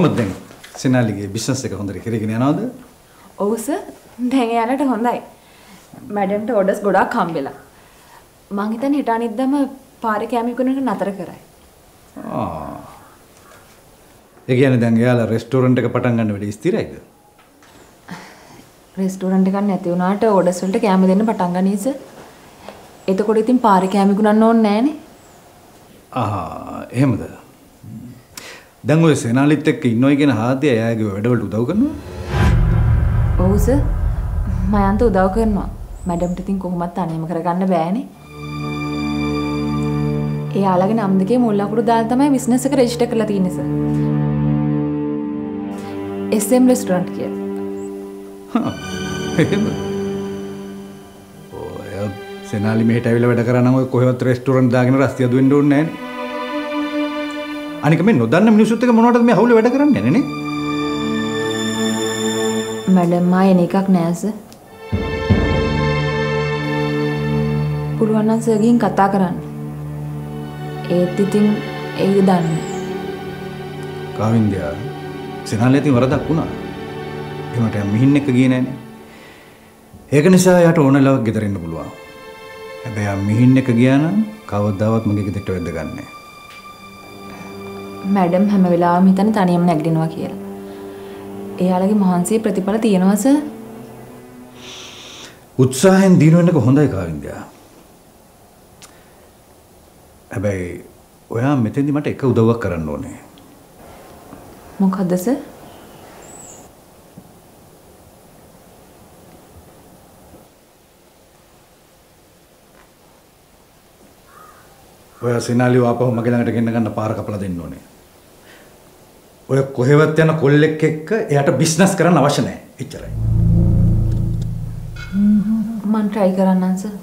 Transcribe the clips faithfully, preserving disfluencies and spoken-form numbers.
කොහොමද දැන් සෙනාලිගේ බිස්නස් එක හොඳට කරගෙන යනවද? ඔව් සර්. දැන් එයාලට හොඳයි. මැඩම්ට ඕඩර්ස් ගොඩාක් හම්බෙලා. මං හිතන්නේ හෙට අනිද්දාම පාරේ කෑම විකුණන එක නතර කරයි. ආ. ඒ කියන්නේ දැන් එයාලා රෙස්ටෝරන්ට් එක පටන් ගන්න වෙලේ ස්ථිරයිද? රෙස්ටෝරන්ට් එකක් නැති වුණාට ඕඩර්ස් වලට කෑම දෙන්න පටන් ගනී සර්. එතකොට ඉතින් පාරේ කෑම විකුණන්න ඕනේ නෑනේ. ආ එහෙමද? දැන් ඔය සෙනාලිත් එක්ක ඉන්නොයි කියන හාදිය එයාගේ වැඩවලට උදව් කරනවා? ඔව් සර්. මයන්ත උදව් කරනවා. මැඩම්ට ඉතින් කොහොමත් අනේම කරගන්න බෑනේ. එයාලගේ නම් දෙකේ මුල් ලකුණු දාලා තමයි බිස්නස් එක රෙජිස්ටර් කරලා තියෙන්නේ සර්. එස් එම් රෙස්ටෝරන්ට් කියලා. හා එහෙම. ඔය සෙනාලි මෙහෙට ඇවිල්ලා වැඩ කරා නම් ඔය කොහෙවත් රෙස්ටෝරන්ට් දාගෙන රස්තිය දුවෙන්න ඕනේ නෑනේ. අනික මේ නොදන්න මිනිස්සුත් එක්ක මොනවටද මේ හවුලේ වැඩ කරන්නේ නේ? මැඩම් මා එන එකක් නෑ සර්. පුළුවන් නම් සර් ගිහින් කතා කරන්න. ඒත් ඉතින් ඒද දන්නේ. කාවින්දයා සෙනාලේ ඉතින් වරදක් වුණා. ඒකට මිහින් එක්ක ගියේ නෑනේ. ඒක නිසා යාට ඕනලවක් ගෙදර ඉන්න පුළුවන්. හැබැයි ආ මිහින් එක්ක ගියා නම් කවදාවත් මගේ ගෙදරට වැද්ද ගන්නෑ. මැඩම් හැම වෙලාවෙම හිතන්නේ තනියම නැගිටිනවා කියලා. එයාලගේ මහන්සියේ ප්‍රතිඵල තියෙනවා සර්. උත්සාහයෙන් දිනු වෙන්නක හොඳයි කාවින්දයා. හැබැයි ඔයා මෙතෙන්දි මට එක උදව්වක් කරන්න ඕනේ. මොකද්ද සර්? ඔයා සෙනාලිව ආපහු මගේ ළඟට ගෙන්න ගන්න පාර කපලා දෙන්න ඕනේ. ඔය කොහෙවත් යන කොල්ලෙක් එක්ක එයාට බිස්නස් කරන්න අවශ්‍ය නැහැ. එච්චරයි. මම try කරන්නම් සර්.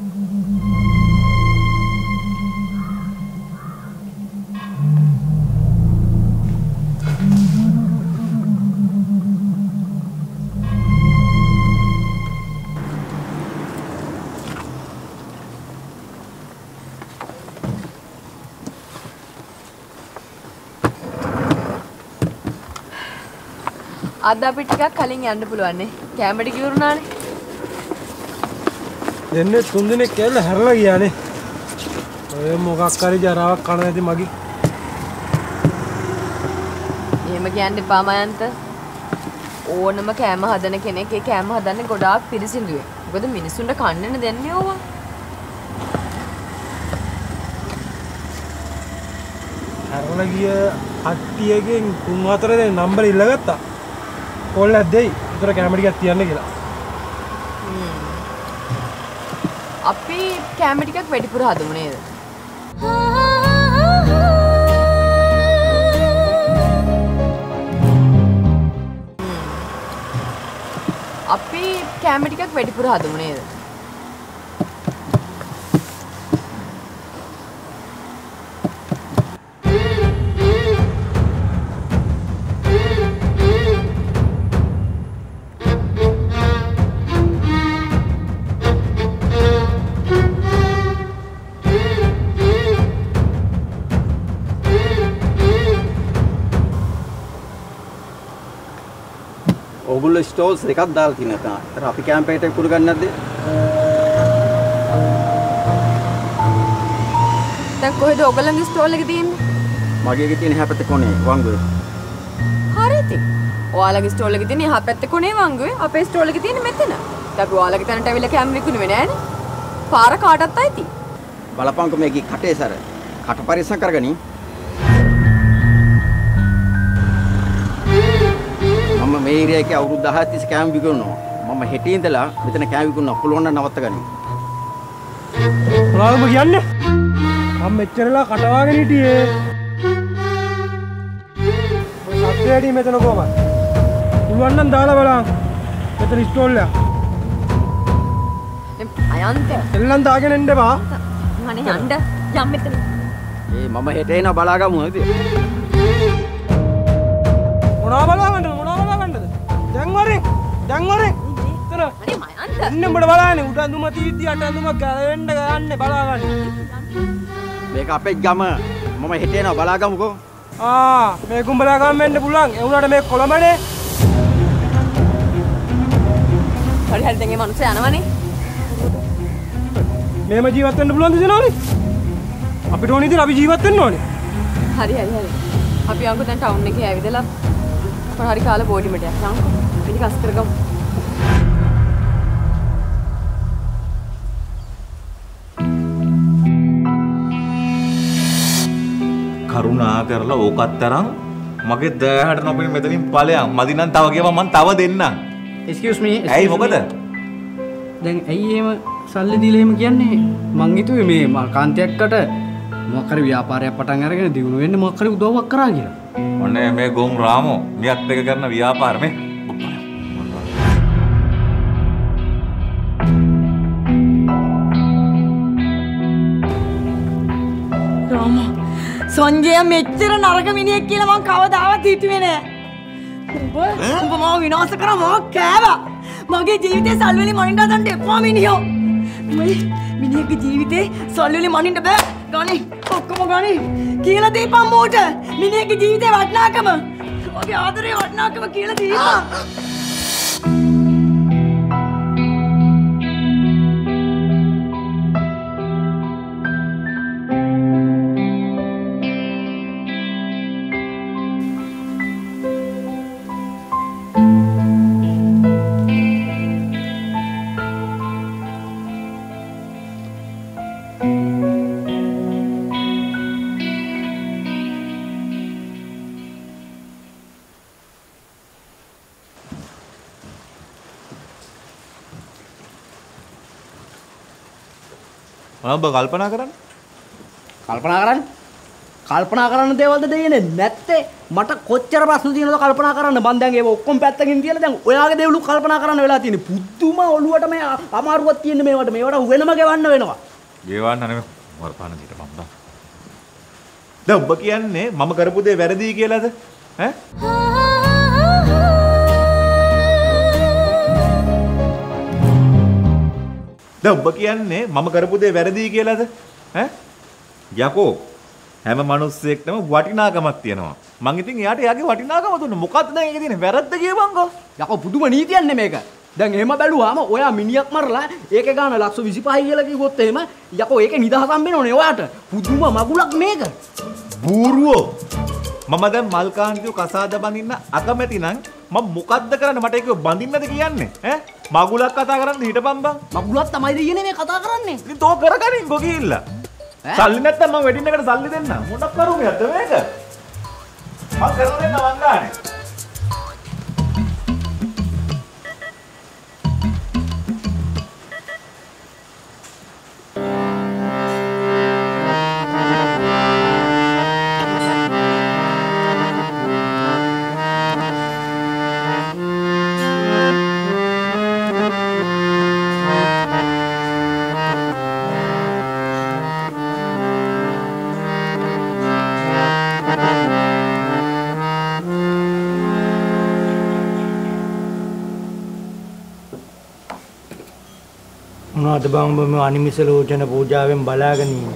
අද අපි ටිකක් කලින් යන්න පුළුවන් නේ. කැමරට කිවුරුනානේ. දෙන්නේ තුන් දිනක් කියලා හැරලා ගියානේ. ඔය මොකක් හරි ජරාවක් කන නැති මගේ. එහෙම කියන්න එපා මයන්ත. ඕනම කෑම හදන කෙනෙක් ඒ කෑම හදන්නේ ගොඩාක් පිරිසිදුවේ. මොකද මිනිස්සුන්ට කන්නනේ දෙන්නේ ඕවා. හැරලා ගිය කට්ටියගෙන් තුන් හතර දෙනෙක් නම්බර ඉල්ලගත්තා. කොල්ලක් දෙයි. උතර කැමරට ටිකක් තියන්න කියලා. අපි කැම ටිකක් වැඩිපුර හදමු නේද? අපි කැම ටිකක් වැඩිපුර හදමු නේද? ඔගොල්ලෝ ස්ටෝල්ස් එකක් දාලා තියෙනවා. ඒතර අපි කැම්පේට කුරු ගන්න නැද්ද? දැන් කොහෙද ඔයගොල්ලන්ගේ ස්ටෝල් එක තියෙන්නේ? මගේ එකේ තියෙන එහා පැත්තේ කොනේ වංගුවේ. හරිද? ඔයාලගේ ස්ටෝල් එකේ තියෙන එහා පැත්තේ කොනේ වංගුවේ. අපේ ස්ටෝල් එකේ තියෙන්නේ මෙතන. දැන් අපි ඔයාලගේ තැනට ඇවිල්ලා කැම් විකුණුවේ නෑනේ. පාර කාටවත් අයිති. බලපංකො මේකේ කටේ සර. කට පරිස්සම් කරගනි. මම මේ ඒරියා එකේ අවුරුදු දහයක් තිස්සේ කැම් විකුණනවා. මම හෙටේ ඉඳලා මෙතන කැම් විකුණනවා. පුළුවන් නම් නවත්ත ගනි. මොනවද කියන්නේ? මම මෙච්චරලා කටවාගෙන හිටියේ. ඔය සත්‍යයටි මෙතන කොහමද? පුළුවන් නම් දාලා බලන්න. මෙතන ස්ටෝල් එක. අයන්ත. එල්ලන් දාගෙන එන්න එපා. අනේ යන්න. යම් මෙතන. ඒ මම හෙට එනවා බලාගමු නේද? මොනවා බලාගන්නද? මොනවා බලාගන්නද? දැන් වරේ. දැන් වරේ. එතන. අනේ මයන්ත. එන්න උඹට බලන්නේ උඩ අඳුම තීත්‍ය යට අඳුම ගලවෙන්න ගන්නේ බලාගන්න. මේක අපේ ගම. මම හෙට එනවා බලාගමුකෝ. ආ මේ කුඹරාගම් වෙන්න පුළුවන්. ඒ උනාට මේ කොළඹනේ. හරි හරි දැන් මේ මනුස්සයා යනවනේ. මේම ජීවත් වෙන්න පුළුවන් දෙනවනේ. අපිට ඕනේ ඉතින් අපි ජීවත් වෙන්න ඕනේ. හරි හරි හරි. අපි යන්කෝ දැන් ටවුන් එකේ ඇවිදලා කොහොම හරි කාලා බෝඩිමට යන්න. යන්කෝ. පිටි කස් කරගමු. කරුණා කරලා ඕකත් තරම් මගේ දෑහට නොපෙන මෙතනින් ඵලයන් මදි නම් තව කියවා මං තව දෙන්නම්. Excuse me. ඇයි මොකද? දැන් ඇයි එහෙම සල්ලි දීලා එහෙම කියන්නේ? මං හිතුවේ මේ මා කාන්තියක්කට මොකක් හරි ව්‍යාපාරයක් පටන් අරගෙන දිනු වෙන්න මොකක් හරි උදව්වක් කරා කියලා. ඔන්නේ මේ ගොම් රාමෝ මියත් එක කරන ව්‍යාපාර මේ. රාමෝ සංජය මෙච්චර නරක මිනිහෙක් කියලා මං කවදාවත් හිතුවේ නෑ. උඹ උඹ මාව විනාශ කරා මාව කෑවා. මගේ ජීවිතේ සල්ලි වලින් මනින්න හදන්න එපා මිනිහෝ. මේ මිනිහෙක්ගේ ජීවිතේ සල්ලි වලින් මනින්න බෑ. ගනි ඔක්කොම ගනි. කියලා දීපන් මෝට. මිනිහෙක්ගේ ජීවිතේ වටිනාකම. ඔගේ ආදරේ වටිනාකම කියලා දීපන්. ඔබ කල්පනා කරන්න. කල්පනා කරන්න. කල්පනා කරන්න දේවල්ද දෙන්නේ නැත්තේ මට කොච්චර ප්‍රශ්න තියෙනවද කල්පනා කරන්න මං දැන් ඒව ඔක්කොම පැත්තකින් තියලා දැන් ඔයාගේ දේවලු කල්පනා කරන්න වෙලා තියෙන්නේ පුදුම ඔළුවට මේ අමාරුවක් තියෙන මේවට මේවට වෙනම ගෙවන්න වෙනවා. ගෙවන්න නෙමෙයි වරපාන දෙට මම බා. දැන් ඔබ කියන්නේ මම කරපු දේ වැරදි කියලාද? ඈ? දැන් ඔබ කියන්නේ මම කරපු දේ වැරදි කියලාද? ඈ? යකෝ හැම මිනිස්සෙක්ටම වටිනාකමක් තියෙනවා. මං ඉතින් එයාට එයාගේ වටිනාකම දුන්න. මොකක්ද දැන් ඒකේ තියෙන වැරද්ද කියවන්කෝ. යකෝ පුදුම නීතියක් නේ මේක. දැන් එහෙම බැලුවාම ඔයා මිනිහක් මරලා ඒකේ ගාන ලක්ෂ විසිපහයි කියලා කිව්වොත් එහෙම යකෝ ඒකේ නිදහසක් වෙනවනේ ඔයාට. පුදුම මගුලක් මේක. බූරුවෝ. මම දැන් මල්කාන්තිව කසාද බඳින්න අකමැති නම් මම මොකද්ද කරන්නේ මට ඒක බඳින්නද කියන්නේ ඈ මගුලක් කතා කරන්න හිටපන් බං මගුලක් තමයි දෙන්නේ මේ කතා කරන්නේ ඉතින් තෝ කරගනින්කෝ ගිහිල්ලා සල්ලි නැත්තම් මම වෙඩින් එකට සල්ලි දෙන්න මොනක් කරුමයක්ද මේක මම කරලා දෙන්න මං ගානේ මොනවද බං ඔබ මේ අනිමිස ලෝචන පූජාවෙන් බලාගෙන ඉන්නේ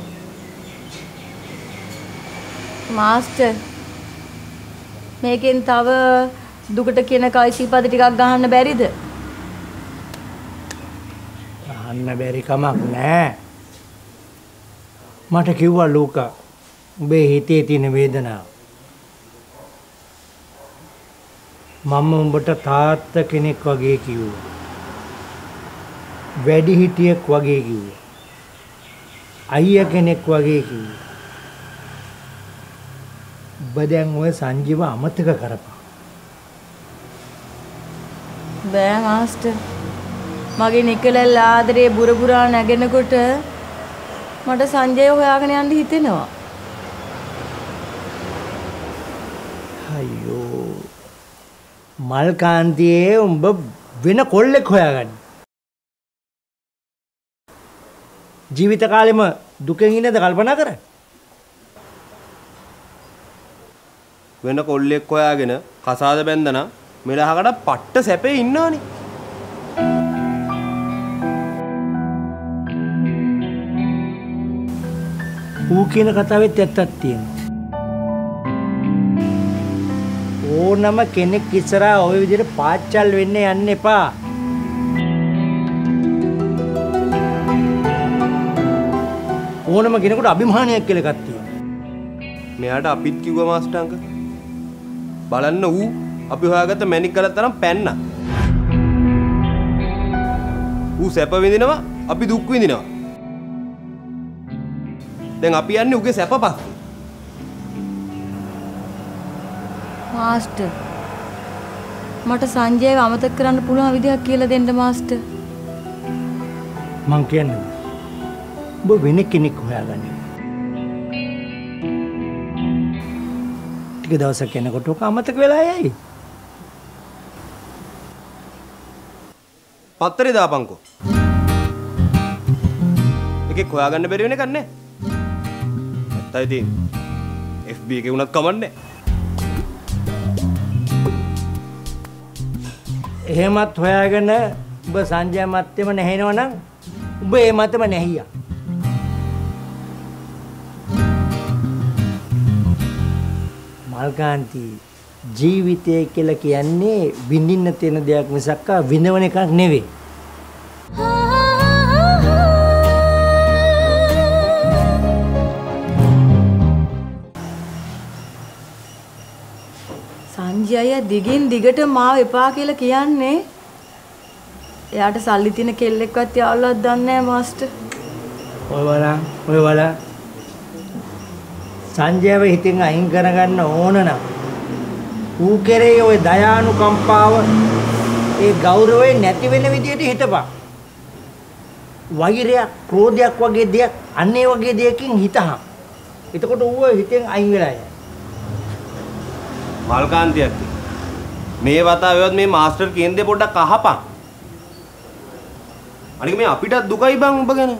මාස්ටර් මේකෙන් තව දුකට කියන කයිසිපද ටිකක් ගහන්න බැරිද? අහන්න බැරි කමක් නෑ මට කිව්වා ලෝකා උඹේ හිතේ තියෙන වේදනාව මම උඹට තාත්තා කෙනෙක් වගේ කිව්වා වැඩි හිටියෙක් වගේ කිව්වා අයියා කෙනෙක් වගේ කිව්වා ඔබ දැන් ඔය සංජීව අමතක කරපන් බෑ මාස්ටර් මගේ නිකලල් ආදරේ බුරබුරා නැගෙනකොට මට සංජය හොයාගෙන යන්න හිතෙනවා අයියෝ මල්කාන්තියේ උඹ වෙන කොල්ලෙක් හොයාගන්න ජීවිත කාලෙම දුකෙන් ඉන්නද කල්පනා කරන්නේ වෙන කොල්ලෙක් හොයාගෙන කසාද බැන්දනම් මෙලහකට පට්ට සැපේ ඉන්නවනේ ඌ කියන කතාවෙත් ඇත්තක් තියෙනවා ඕනම කෙනෙක් ඉස්සරහා ওই විදිහට පාච්චල් වෙන්න යන්න එපා. ඕනම කෙනෙකුට අභිමානයක් කියලා එකක් තියෙනවා. මෙයාට අපිත් කිව්වා මාස්ටර් අංක. බලන්න ඌ අපි හොයාගත්ත මැනික් ගලත් තරම් පැන්න. ඌ සැප විඳිනවා අපි දුක් විඳිනවා. දැන් අපි යන්නේ ඌගේ සැප පස්සේ. මාස්ටර් මට සංජයව අමතක කරන්න පුළුවන් විදිහක් කියලා දෙන්න මාස්ටර්. මං කියන්නේ ඔබ වෙන කෙනෙක් හොයාගන්න. ටික දවසක් යනකොට ඔක අමතක වෙලා යයි. පත්තරේ දාපන්කෝ. එකෙක් හොයාගන්න බැරි වෙන එකක් නේ. නැත්තයි තියෙන්නේ. F B එකේ උනත් කමන්නේ. එහෙමත් හොයාගෙන ඔබ සංජය මත්තේම නැහෙනවනම් ඔබ ඒ මතම නැහියා. මල්කාන්ති ජීවිතය කියලා කියන්නේ විඳින්න තියෙන දෙයක් මිසක් විඳවන එකක් නෙවෙයි. සංජය දිගින් දිගට මාව එපා කියලා කියන්නේ එයාට සල්ලි තියෙන කෙල්ලෙක්වත් යාළුවක් දන්නේ නැහැ මාස්ටර්. ඔය වලා ඔය වලා සංජයව හිතින් අයින් කරගන්න ඕන නම් ඌ කෙරේ ඔය දයානුකම්පාව ඒ ගෞරවය නැති වෙන විදියට හිතපන්. වෛරයක් ක්‍රෝධයක් වගේ දෙයක් අන්න ඒ වගේ දෙයකින් හිතහන්. එතකොට ඌව හිතෙන් අයින් වෙලා යනවා. මල්කාන්තියක් මේ වතාවේවත් මේ මාස්ටර් කියන දේ පොඩ්ඩක් අහපන්. අනික මේ අපිටත් දුකයි බං ඔබ ගැන.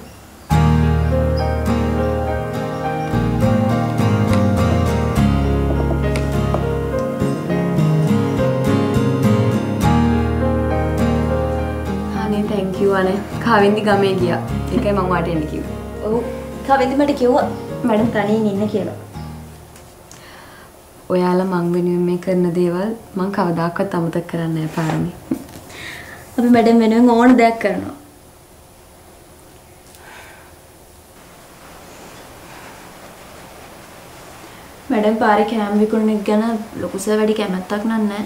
අනේ thank you අනේ. කාවෙන්දි ගමේ ගියා. ඒකයි මම වාට එන්න කිව්වේ. ඔව් කාවෙන්දි මට කිව්වා මැඩම් තනියෙන් ඉන්න කියලා. ඔයාලා මං වෙනුවෙන් මේ කරන දේවල් මං කවදාකවත් අමතක කරන්නේ නැහැ පාරමි. අපි මැඩම් වෙනුවෙන් ඕන දෙයක් කරනවා. මැඩම් පාරේ කෑම විකුණන එක ගැන ලොකුස වැඩි කැමැත්තක් නැහැ.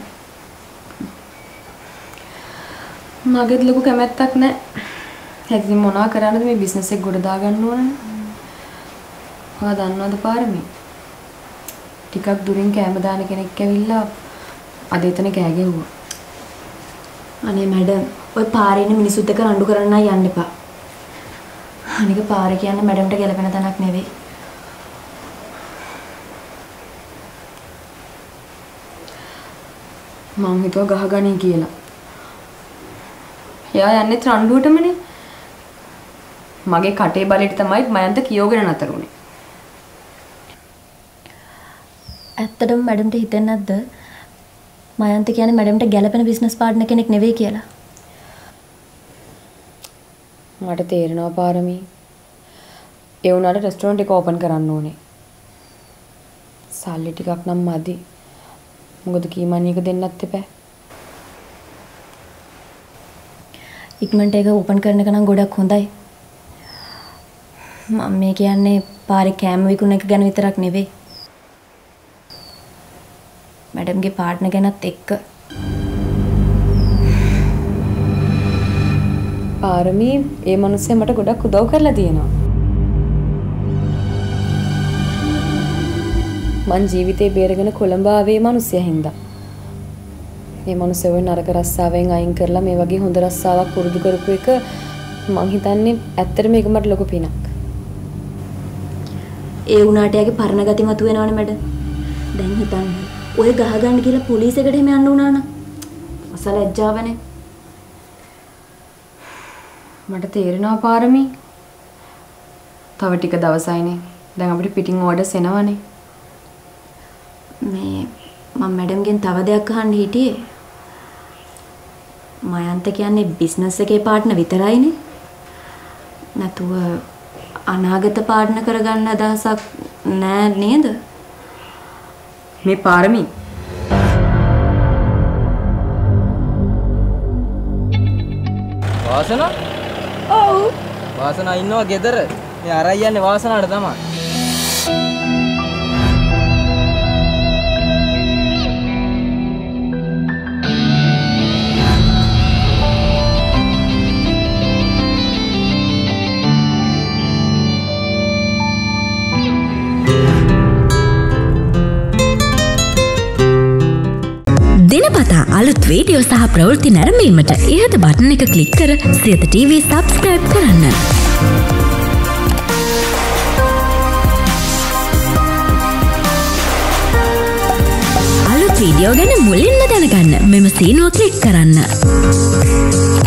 මගේත් ලොකු කැමැත්තක් නැහැ. හැකින් මොනවා කරන්නද මේ බිස්නස් එක ගොඩ දාගන්න ඕනනේ. ඔයා දන්නවද පාරමි? ටිකක් දුරින් කැම දාන කෙනෙක් ඇවිල්ලා අද එතන කෑ ගැහුවා. අනේ මැඩම් ඔය පාරේ ඉන්න මිනිස්සුත් එක්ක රණ්ඩු කරන්න යන්න එපා. අනික පාරේ කියන්නේ මැඩම්ට ගැලපෙන තැනක් නෙවෙයි. මං හිතුවා ගහගනී කියලා. එයා යන්නේ රණ්ඩුවටමනේ. මගේ කටේ බලෙට තමයි මයන්ත කියෝගෙන නතර උනේ. ඇත්තටම මැඩම්ට හිතෙන්නේ නැද්ද මයන්ත කියන්නේ මැඩම්ට ගැලපෙන බිස්නස් පාර්ට්නර් කෙනෙක් නෙවෙයි කියලා? මට තේරෙනවා පාරමී. ඒ උනාට රෙස්ටොරන්ට් එක ඕපන් කරන්න ඕනේ. සල්ලි ටිකක් නම් මදි. මොකද කීමණියක දෙන්නත් එපා. ඉක්මනට ඒක ඕපන් කරන එක නම් ගොඩක් හොඳයි. මම මේ කියන්නේ පාරේ කෑම විකුණන එක ගැන විතරක් නෙවෙයි. මැඩම්ගේ පාර්ට්නර් ගැනත් එක්ක. පාරමී ඒ මිනිස්සයා මට ගොඩක් උදව් කරලා තියෙනවා. මං ජීවිතේ බේරගෙන කොළඹ ආවේ මිනිස්සයා හින්දා. මේ මිනිස්සයා ওই නරක රස්සාවෙන් අයින් කරලා මේ වගේ හොඳ රස්සාවක් පුරුදු කරපු එක මං හිතන්නේ ඇත්තටම මේක මට ලොකු පිනක්. ඒ උනාට යාගේ පරණ ගති මතු වෙනවනේ මැඩම්. දැන් හිතන්න. ඔය ගහ ගන්න කියලා පොලිසියකට එහෙම යන්න උනා නම් අසලැජ්ජාවනේ. මට තේරෙනවා පාරමී. තව ටික දවසයිනේ. දැන් අපිට පිටින් ඕඩර්ස් එනවනේ. මේ මම මැඩම්ගෙන් තව දෙයක් අහන්න හිටියේ. මයන්ත කියන්නේ බිස්නස් එකේ පාර්ට්නර් විතරයිනේ. නැතුව අනාගත පාර්ට්නර් කරගන්න අදහසක් නෑ නේද? මේ පාරමී වාසනා? ඔව්. වාසනා ඉන්නවා ගෙදර. මේ අරයි යන්නේ වාසනාට තමයි. දිනපතා අලුත් වීඩියෝ සහ ප්‍රවෘත්ති නැරඹීමට ඉහත බටන් එක ක්ලික් කර සියත ටීවී සබ්ස්ක්‍රයිබ් කරන්න. අලුත් වීඩියෝ ගැන මුලින්ම දැනගන්න මෙම සීනුව ක්ලික් කරන්න.